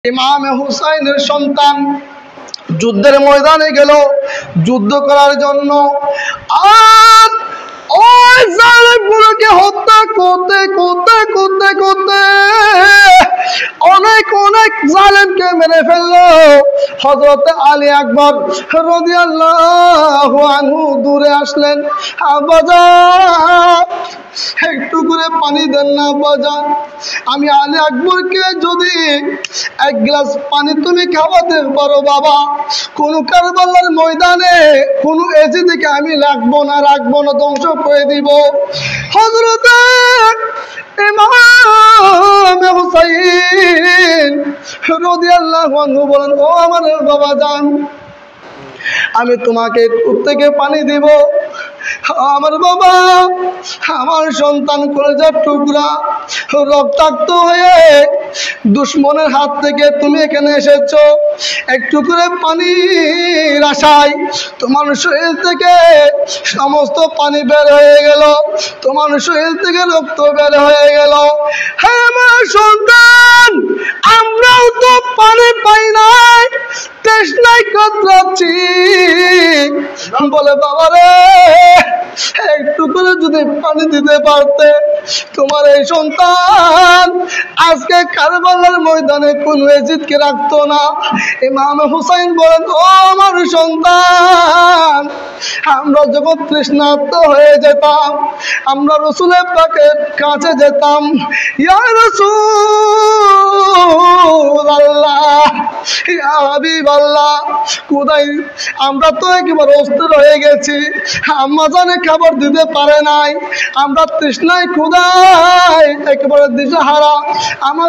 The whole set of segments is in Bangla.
ইমাম হুসাইনের সন্তান যুদ্ধের ময়দানে গেল যুদ্ধ করার জন্য। আর ওই জালেমগুলোকে হত্যা করতে করতে করতে করতে অনেক অনেক জালেমকে মেরে ফেললো। হযরত আলী আকবর রাদিয়াল্লাহু আনহু দূরে আসলেন। আব্বাজান একটু করে পানি দেন না আব্বাজান, আমি আলী আকবরকে যদি এক গ্লাস পানি তুমি খাওয়াতে পারো বাবা, কোন কারবালার ময়দানে কোন এজিদকে আমি রাখবো না ধ্বংস করে দিব। হযরত ইমাম হুসাইন রাদিয়াল্লাহু আনহু বলেন, ও আমার বাবাজান, আমি তোমাকে থেকে পানি দিব। আমার বাবা, আমার সন্তান কলেজার টুকরা রক্তাক্ত হয়ে দুশ্মনের হাত থেকে তুমি এখানে এসেছো, একটু করে পানির আশায় তোমার শরীর থেকে সমস্ত পানি বের হয়ে গেল, তোমার শরীর থেকে রক্ত বের হয়ে গেল। হ্যাঁ আমার সন্তান, আমরাও তো পানি পাই নাই, তৃষ্ণায় কাতরাচ্ছি। বলে বাবা রে, একটু করে যদি পানি দিতে পারতে, তোমার এই সন্তান আজকে কারবালার ময়দানে কোন এজিদকে রাখতো না। ইমাম হুসাইন বলেন, ও আমার সন্তান, আমরা যখন তৃষ্ণার্ত হয়ে যেতাম, আমরা রাসূলের পাকের কাছে যেতাম, ইয়া রাসূলুল্লাহ, ইয়া হাবিবাল্লাহ, কোথায় আমরা তো একেবারে অস্থির হয়ে গেছি, আম্মা জানে খাবার দিতে পারে নাই, আমরা তৃষ্ণায় ক্ষুধায় একেবারে দিশেহারা। আমার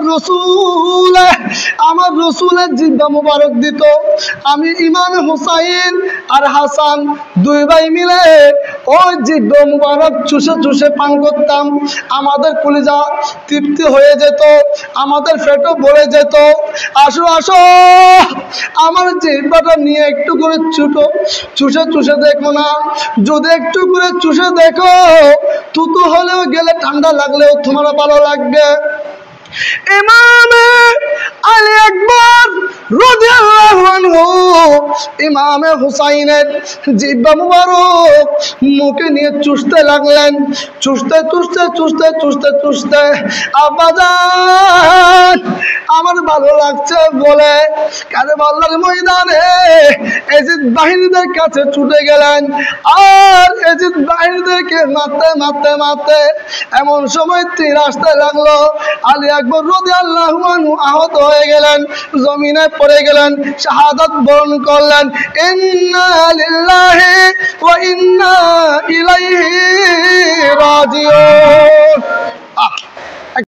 রসুলের জিহ্বা মুবারক দিত, আমি ইমাম হুসাইন আর হাসান দুই ভাই মিলে ওই জিহ্বা মুবারক চুষে চুষে পান করতাম। আমাদের কলিজা তৃপ্তি হয়ে যেত, আমাদের পেটও ভরে যেত। আসো আসো, আমার জিহ্বাটা নিয়ে একটু করে চুষে চুষে দেখো না, যদি একটু করে চুষে দেখো, তুতু হলেও গেলে ঠান্ডা লাগলেও তোমার ভালো লাগবে। ইমাম আলী আকবর রাদিয়াল্লাহু আনহু ইমাম হুসাইনের জিহ্বা মুবারক মুখে নিয়ে চুষতে লাগলেন। চুষতে চুষতে চুষতে চুষতে চুষতে আব্বাজান আমার ভালো লাগছে বলে কারবালার ময়দানে এজিদ বাহিনীদের কাছে ছুটে গেলেন। আর এজিদ বাহিনীদেরকে মারতে মারতে মারতে এমন সময় তীর আসতে লাগলো। আলী আকবর রাদিয়াল্লাহু আনহু আহত হয়ে গেলেন, জমিনে পড়ে গেলেন, শাহাদাত বরণ করলেন। ইন্না লিল্লাহি ওয়া ইন্না ইলাইহি রাজিউন।